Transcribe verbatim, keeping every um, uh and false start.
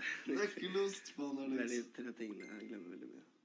Det er ikke lyst på Veldig analyse. tre ting jeg glemmer veldig mye.